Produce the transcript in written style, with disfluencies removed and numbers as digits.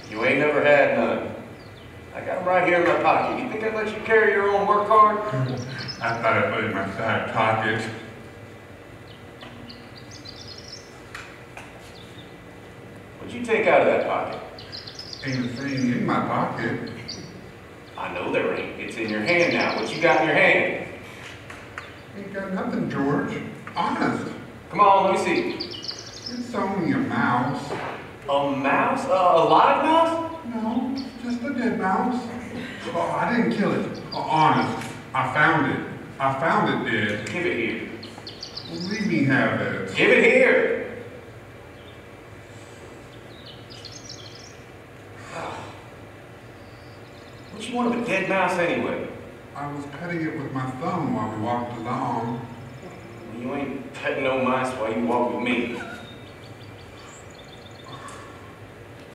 You ain't never had none. I got them right here in my pocket. You think I'd let you carry your own work card? I thought I put it in my side pocket. What'd you take out of that pocket? Ain't a thing in my pocket. I know there ain't. It's in your hand now. What you got in your hand? Ain't got nothing, George. Honest. Come on, let me see. It's only a mouse. A mouse? A live mouse? No, just a dead mouse. Oh, I didn't kill it. Oh, honest. I found it. I found it dead. Give it here. Leave me have it. Give it here. What you want of a dead mouse anyway? I was petting it with my thumb while we walked along. You ain't petting no mice while you walk with me.